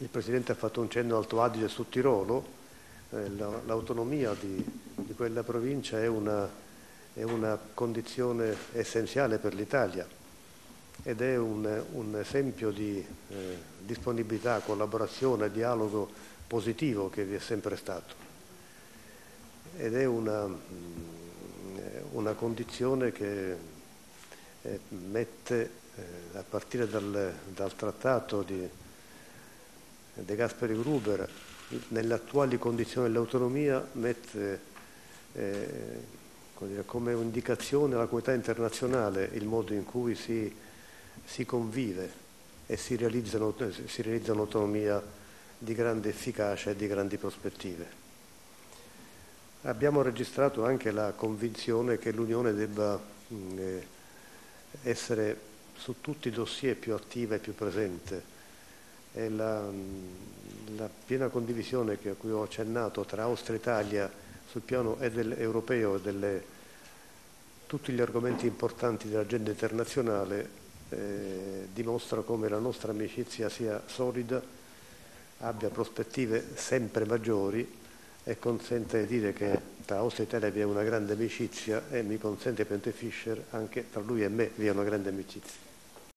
Il Presidente ha fatto un cenno Alto Adige e Sud Tirolo. L'autonomia di quella provincia è una condizione essenziale per l'Italia ed è un esempio di disponibilità, collaborazione, dialogo positivo che vi è sempre stato. Ed è una condizione che mette, a partire dal trattato di De Gasperi Gruber, nelle attuali condizioni dell'autonomia, mette come indicazione alla comunità internazionale il modo in cui si convive e si realizza un'autonomia di grande efficacia e di grandi prospettive. Abbiamo registrato anche la convinzione che l'Unione debba essere su tutti i dossier più attiva e più presente. E la piena condivisione a cui ho accennato tra Austria e Italia sul piano europeo e tutti gli argomenti importanti dell'agenda internazionale dimostra come la nostra amicizia sia solida, abbia prospettive sempre maggiori e consente di dire che tra Austria e Italia vi è una grande amicizia e mi consente, Presidente Fischer, anche tra lui e me vi è una grande amicizia.